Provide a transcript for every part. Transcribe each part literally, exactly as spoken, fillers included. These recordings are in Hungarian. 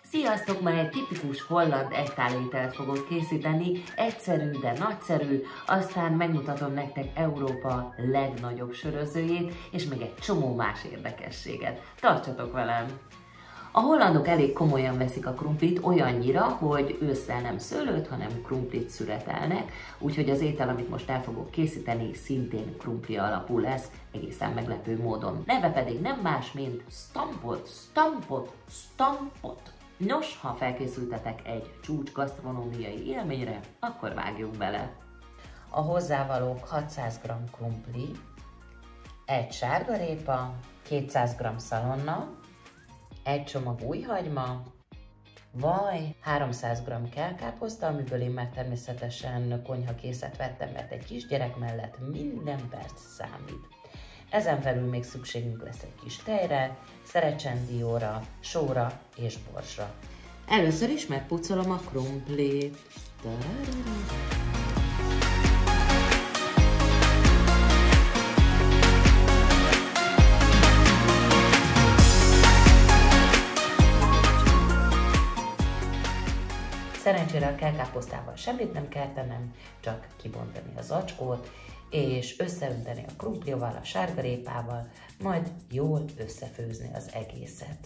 Sziasztok! Ma egy tipikus holland egytálételt fogok készíteni, egyszerű, de nagyszerű, aztán megmutatom nektek Európa legnagyobb sörözőjét, és még egy csomó más érdekességet. Tartsatok velem! A hollandok elég komolyan veszik a krumplit, olyannyira, hogy ősszel nem szőlőt, hanem krumplit szüretelnek, úgyhogy az étel, amit most el fogok készíteni, szintén krumpli alapú lesz, egészen meglepő módon. Neve pedig nem más, mint stampot, stampot, stampot. Nos, ha felkészültetek egy csúcs gasztronómiai élményre, akkor vágjunk bele. A hozzávalók hatszáz gramm krumpli, egy sárgarépa, kétszáz gramm szalonna, egy csomag újhagyma, vaj, háromszáz gramm kelkáposzta, amiből én már természetesen konyhakészet vettem, mert egy kisgyerek mellett minden perc számít. Ezen felül még szükségünk lesz egy kis tejre, szerecsendióra, sóra és borsra. Először is megpucolom a krumplit. Szerencsére a kelkáposztával semmit nem kell tennem, csak kibontani az zacskót, és összeönteni a krumplival, a sárgarépával, majd jól összefőzni az egészet.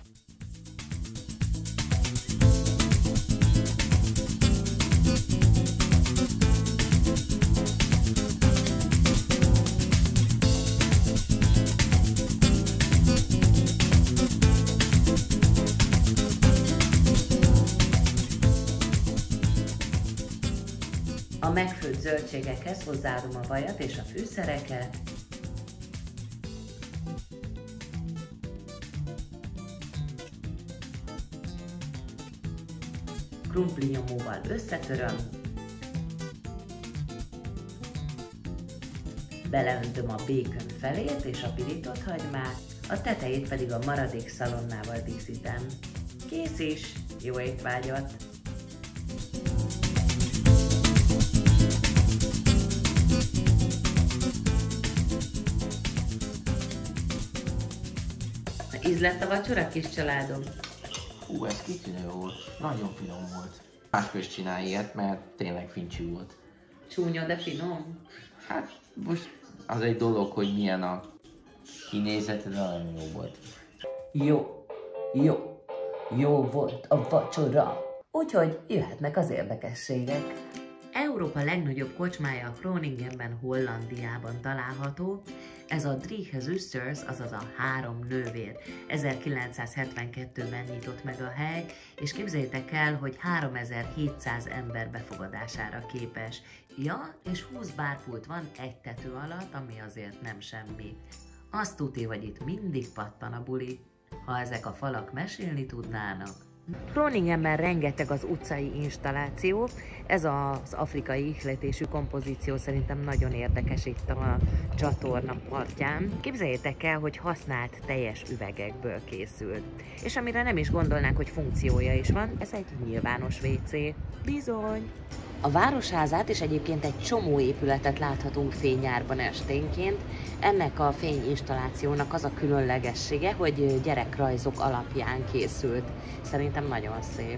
A megfőtt zöldségekhez hozzáadom a vajat és a fűszereket, krumpli nyomóval összetöröm, beleöntöm a békön felét és a pirított hagymát, a tetejét pedig a maradék szalonnával díszítem. Kész is! Jó étvágyat! Ízlett a vacsora, kis családom? Hú, ez kitűnő volt. Nagyon finom volt. Másképp csinálj ilyet, mert tényleg fincsű volt. Csúnya, de finom? Hát, most az egy dolog, hogy milyen a kinézete, de nagyon jó volt. Jó, jó, jó volt a vacsora. Úgyhogy jöhetnek az érdekességek. Európa legnagyobb kocsmája a Groningenben, Hollandiában található. Ez a Drie Gezusters, azaz a három nővér. ezerkilencszázhetvenkettőben nyitott meg a hely, és képzeljétek el, hogy háromezer-hétszáz ember befogadására képes. Ja, és húsz bárpult van egy tető alatt, ami azért nem semmi. Azt tudni, hogy itt mindig pattan a buli, ha ezek a falak mesélni tudnának. Groningenben rengeteg az utcai installáció, ez az afrikai ihletésű kompozíció szerintem nagyon érdekes itt a csatorna partján. Képzeljétek el, hogy használt teljes üvegekből készült. És amire nem is gondolnánk, hogy funkciója is van, ez egy nyilvános vé cé. Bizony! A városházát és egyébként egy csomó épületet láthatunk fényárban esténként. Ennek a fényinstallációnak az a különlegessége, hogy gyerekrajzok alapján készült. Szerintem nagyon szép.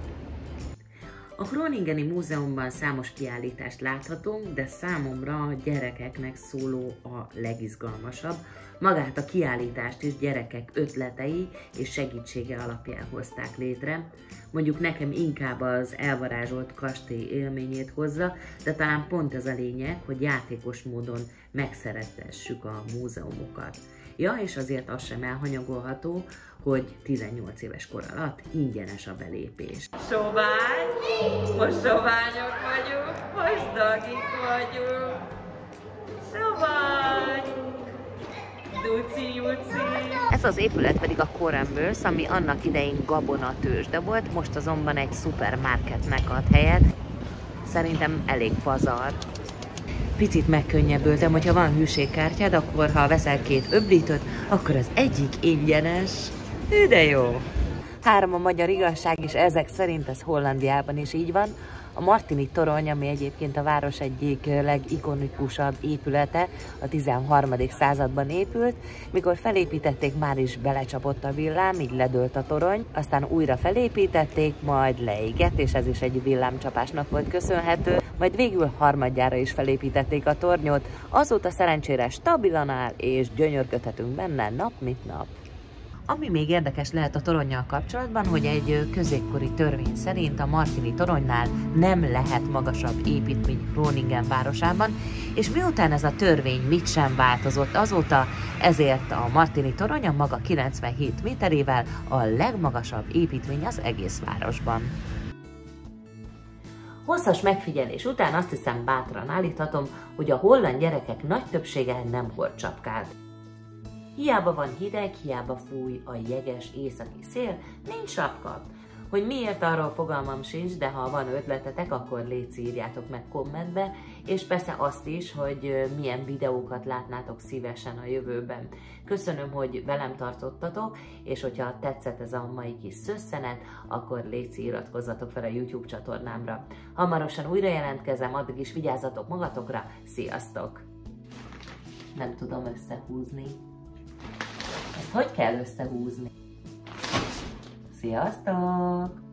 A Groningeni Múzeumban számos kiállítást láthatunk, de számomra a gyerekeknek szóló a legizgalmasabb. Magát a kiállítást is gyerekek ötletei és segítsége alapján hozták létre. Mondjuk nekem inkább az elvarázsolt kastély élményét hozza, de talán pont ez a lényeg, hogy játékos módon megszeretessük a múzeumokat. Ja, és azért az sem elhanyagolható, hogy tizennyolc éves kor alatt ingyenes a belépés. Sovány! Most soványok vagyunk, most dagik vagyunk! Sovány! Duci, Juci! Ez az épület pedig a Korenbősz, ami annak idején gabonatőzsde volt, most azonban egy szupermarketnek ad helyet. Szerintem elég pazar. Picit megkönnyebbültem, hogyha van hűségkártyád, akkor ha veszel két öblítőt, akkor az egyik ingyenes. De jó! Három a magyar igazság, és ezek szerint ez Hollandiában is így van. A Martini torony, ami egyébként a város egyik legikonikusabb épülete, a tizenharmadik században épült. Mikor felépítették, már is belecsapott a villám, így ledőlt a torony, aztán újra felépítették, majd leégett, és ez is egy villámcsapásnak volt köszönhető, majd végül harmadjára is felépítették a tornyot, azóta szerencsére stabilan áll, és gyönyörködhetünk benne nap mint nap. Ami még érdekes lehet a toronnyal kapcsolatban, hogy egy középkori törvény szerint a Martini toronynál nem lehet magasabb építmény Groningen városában, és miután ez a törvény mit sem változott azóta, ezért a Martini torony a maga kilencvenhét méterével a legmagasabb építmény az egész városban. Hosszas megfigyelés után azt hiszem bátran állíthatom, hogy a holland gyerekek nagy többsége nem hord csapkát. Hiába van hideg, hiába fúj a jeges északi szél, nincs sapka. Hogy miért, arról fogalmam sincs, de ha van ötletetek, akkor légy írjátok meg kommentbe, és persze azt is, hogy milyen videókat látnátok szívesen a jövőben. Köszönöm, hogy velem tartottatok, és hogyha tetszett ez a mai kis szösszenet, akkor légy iratkozzatok fel a YouTube csatornámra. Hamarosan újra jelentkezem, addig is vigyázzatok magatokra, sziasztok! Nem tudom összehúzni. Ezt hogy kell összehúzni? Sziasztok!